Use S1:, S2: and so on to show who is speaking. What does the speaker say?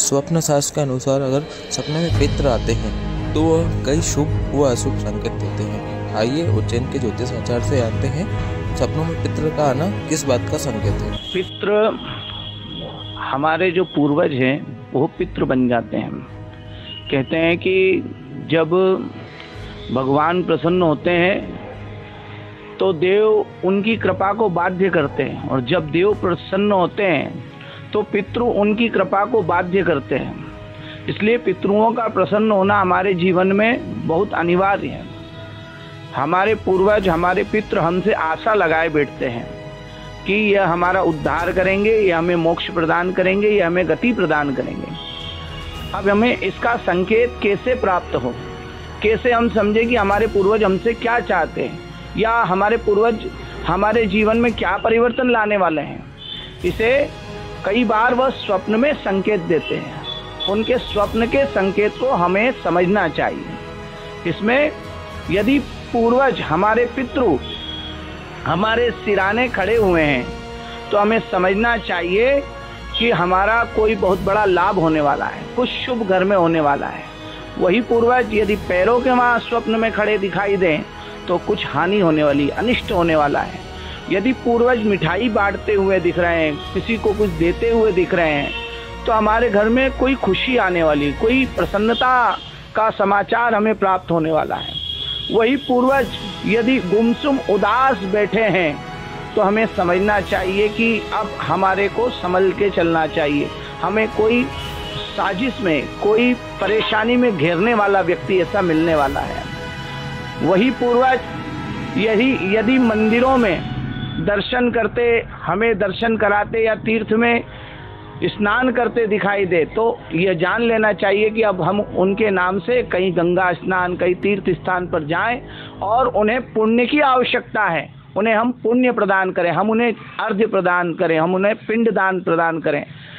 S1: स्वप्न शास्त्र के अनुसार अगर सपने में पितृ आते हैं तो वह कई शुभ व अशुभ संकेत देते हैं। आइए उज्जैन के ज्योतिष आचार्य से जानते हैं सपनों में पितृ का आना किस बात का संकेत है।
S2: पितृ हमारे जो पूर्वज हैं वो पितृ बन जाते हैं। कहते हैं कि जब भगवान प्रसन्न होते हैं तो देव उनकी कृपा को बाध्य करते हैं, और जब देव प्रसन्न होते हैं तो पितृ उनकी कृपा को बाध्य करते हैं। इसलिए पितृओं का प्रसन्न होना हमारे जीवन में बहुत अनिवार्य है। हमारे पूर्वज, हमारे पितृ हमसे आशा लगाए बैठते हैं कि यह हमारा उद्धार करेंगे, यह हमें मोक्ष प्रदान करेंगे, यह हमें गति प्रदान करेंगे। अब हमें इसका संकेत कैसे प्राप्त हो, कैसे हम समझे कि हमारे पूर्वज हमसे क्या चाहते हैं या हमारे पूर्वज हमारे जीवन में क्या परिवर्तन लाने वाले हैं। इसे कई बार वह स्वप्न में संकेत देते हैं। उनके स्वप्न के संकेत को हमें समझना चाहिए। इसमें यदि पूर्वज, हमारे पितृ हमारे सिराने खड़े हुए हैं तो हमें समझना चाहिए कि हमारा कोई बहुत बड़ा लाभ होने वाला है, कुछ शुभ घर में होने वाला है। वही पूर्वज यदि पैरों के वहाँ स्वप्न में खड़े दिखाई दें तो कुछ हानि होने वाली, अनिष्ट होने वाला है। यदि पूर्वज मिठाई बांटते हुए दिख रहे हैं, किसी को कुछ देते हुए दिख रहे हैं, तो हमारे घर में कोई खुशी आने वाली, कोई प्रसन्नता का समाचार हमें प्राप्त होने वाला है। वही पूर्वज यदि गुमसुम उदास बैठे हैं तो हमें समझना चाहिए कि अब हमारे को संभल के चलना चाहिए। हमें कोई साजिश में, कोई परेशानी में घेरने वाला व्यक्ति ऐसा मिलने वाला है। वही पूर्वज यदि मंदिरों में दर्शन करते, हमें दर्शन कराते या तीर्थ में स्नान करते दिखाई दे तो यह जान लेना चाहिए कि अब हम उनके नाम से कहीं गंगा स्नान, कहीं तीर्थ स्थान पर जाएं और उन्हें पुण्य की आवश्यकता है। उन्हें हम पुण्य प्रदान करें, हम उन्हें अर्घ्य प्रदान करें, हम उन्हें पिंड दान प्रदान करें।